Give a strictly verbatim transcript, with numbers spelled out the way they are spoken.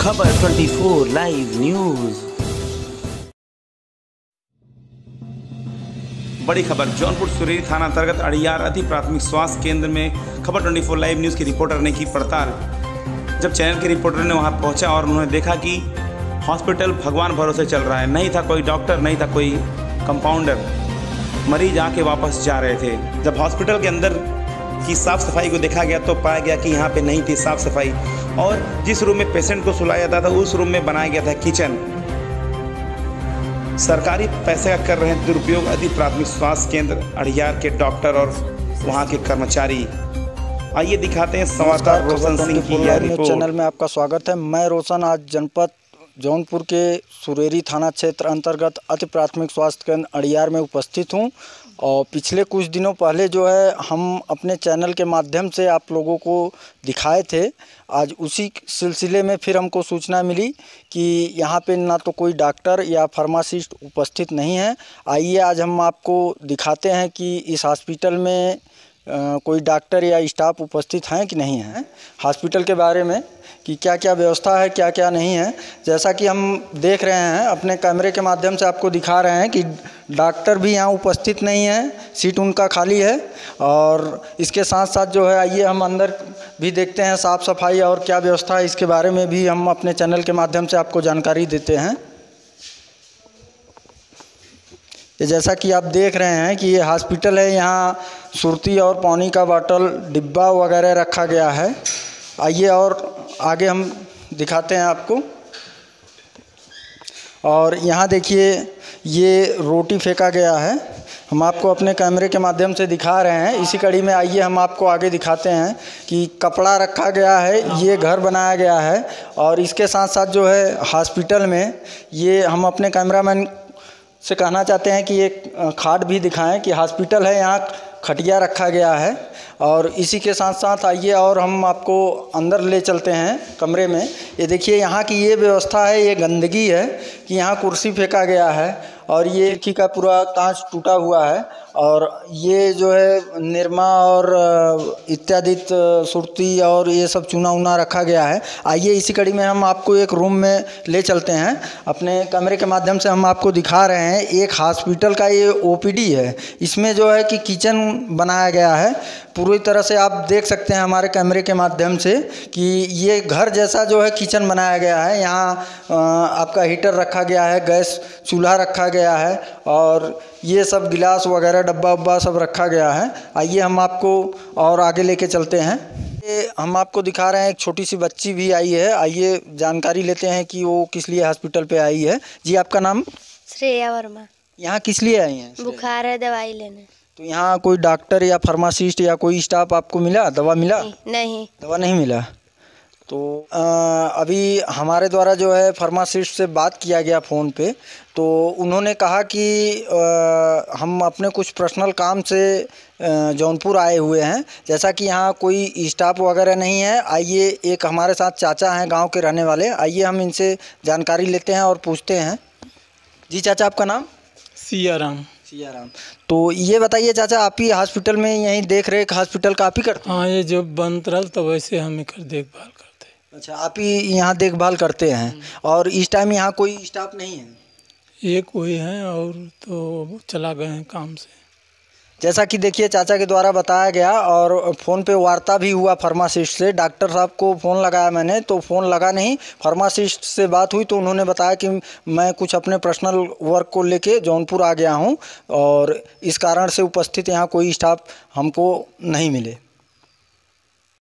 खबर चौबीस live news. बड़ी खबर जौनपुर सुरेरी थाना अंतर्गत अड़ियार अति प्राथमिक स्वास्थ्य केंद्र में खबर चौबीस लाइव न्यूज़ के रिपोर्टर ने की पड़ताल। जब चैनल के रिपोर्टर ने वहां पहुंचा और उन्होंने देखा कि हॉस्पिटल भगवान भरोसे चल रहा है, नहीं था कोई डॉक्टर, नहीं था कोई कंपाउंडर, मरीज आके वापस जा रहे थे। जब हॉस्पिटल के अंदर की साफ़ सफाई को देखा गया तो पाया गया कि यहाँ पे नहीं थी साफ़ सफाई और जिस रूम में पेशेंट को सुलाया जाता था उस रूम में बनाया गया था किचन। सरकारी पैसे का कर रहे हैं दुरुपयोग अति प्राथमिक स्वास्थ्य केंद्र अड़ियार के डॉक्टर और वहां के कर्मचारी। आइए दिखाते हैं संवाददाता रोशन सिंह की यह रिपोर्ट। चैनल में आपका स्वागत है। मैं रोशन आज जनपद जौनपुर के सुरेरी थाना क्षेत्र अंतर्गत अति प्राथमिक स्वास्थ्य केंद्र अड़ियार में उपस्थित हूं और पिछले कुछ दिनों पहले जो है हम अपने चैनल के माध्यम से आप लोगों को दिखाए थे। आज उसी सिलसिले में फिर हमको सूचना मिली कि यहाँ पे ना तो कोई डॉक्टर या फार्मासिस्ट उपस्थित नहीं है। आइए आज हम आपको दिखाते हैं कि इस हॉस्पिटल में आ, कोई डॉक्टर या स्टाफ उपस्थित हैं कि नहीं है, हॉस्पिटल के बारे में कि क्या क्या व्यवस्था है, क्या क्या नहीं है। जैसा कि हम देख रहे हैं अपने कैमरे के माध्यम से आपको दिखा रहे हैं कि डॉक्टर भी यहाँ उपस्थित नहीं है, सीट उनका खाली है। और इसके साथ साथ जो है आइए हम अंदर भी देखते हैं साफ़ सफाई और क्या व्यवस्था है, इसके बारे में भी हम अपने चैनल के माध्यम से आपको जानकारी देते हैं। जैसा कि आप देख रहे हैं कि ये हॉस्पिटल है, यहाँ सुरती और पानी का बॉटल डिब्बा वगैरह रखा गया है। आइए और आगे हम दिखाते हैं आपको। और यहाँ देखिए ये रोटी फेंका गया है, हम आपको अपने कैमरे के माध्यम से दिखा रहे हैं। इसी कड़ी में आइए हम आपको आगे दिखाते हैं कि कपड़ा रखा गया है, ये घर बनाया गया है। और इसके साथ साथ जो है हॉस्पिटल में ये हम अपने कैमरामैन से कहना चाहते हैं कि एक खाट भी दिखाएं कि हॉस्पिटल है, यहाँ खटिया रखा गया है। और इसी के साथ साथ आइए और हम आपको अंदर ले चलते हैं कमरे में। ये देखिए यहाँ की ये व्यवस्था है, ये गंदगी है कि यहाँ कुर्सी फेंका गया है और ये खिड़की का पूरा कांच टूटा हुआ है। और ये जो है निरमा और इत्यादि सुरती और ये सब चूना उना रखा गया है। आइए इसी कड़ी में हम आपको एक रूम में ले चलते हैं। अपने कैमरे के माध्यम से हम आपको दिखा रहे हैं एक हॉस्पिटल का ये ओपीडी है। इसमें जो है कि किचन बनाया गया है, पूरी तरह से आप देख सकते हैं हमारे कैमरे के माध्यम से कि ये घर जैसा जो है किचन बनाया गया है। यहाँ आपका हीटर रखा गया है, गैस चूल्हा रखा गया है और ये सब गिलास वगैरह डब्बा उब्बा सब रखा गया है। आइए हम आपको और आगे लेके चलते हैं। ये हम आपको दिखा रहे हैं एक छोटी सी बच्ची भी आई है। आइए जानकारी लेते हैं कि वो किस लिए हॉस्पिटल पे आई है। जी आपका नाम? श्रेया वर्मा। यहाँ किस लिए आई हैं? बुखार है, दवाई लेने। तो यहाँ कोई डॉक्टर या फार्मासिस्ट या कोई स्टाफ आपको मिला, दवा मिला? नहीं, नहीं। दवा नहीं मिला। तो आ, अभी हमारे द्वारा जो है फार्मासिस्ट से बात किया गया फ़ोन पे, तो उन्होंने कहा कि आ, हम अपने कुछ पर्सनल काम से जौनपुर आए हुए हैं, जैसा कि यहाँ कोई स्टाफ वगैरह नहीं है। आइए एक हमारे साथ चाचा हैं गांव के रहने वाले, आइए हम इनसे जानकारी लेते हैं और पूछते हैं। जी चाचा आपका नाम? सियाराम। सियाराम। तो ये बताइए चाचा, आप ही हॉस्पिटल में यहीं देख रेख हॉस्पिटल का आप ही करते हैं? हाँ, ये जो बंद रहा तो वैसे हम कर देखभाल करते हैं। अच्छा, आप ही यहाँ देखभाल करते हैं और इस टाइम यहाँ कोई स्टाफ नहीं है? एक कोई है और तो चला गए हैं काम से। जैसा कि देखिए चाचा के द्वारा बताया गया और फ़ोन पे वार्ता भी हुआ फार्मासिस्ट से। डॉक्टर साहब को फ़ोन लगाया मैंने तो फ़ोन लगा नहीं, फार्मासिस्ट से बात हुई तो उन्होंने बताया कि मैं कुछ अपने पर्सनल वर्क को लेके जौनपुर आ गया हूँ और इस कारण से उपस्थित यहाँ कोई स्टाफ हमको नहीं मिले।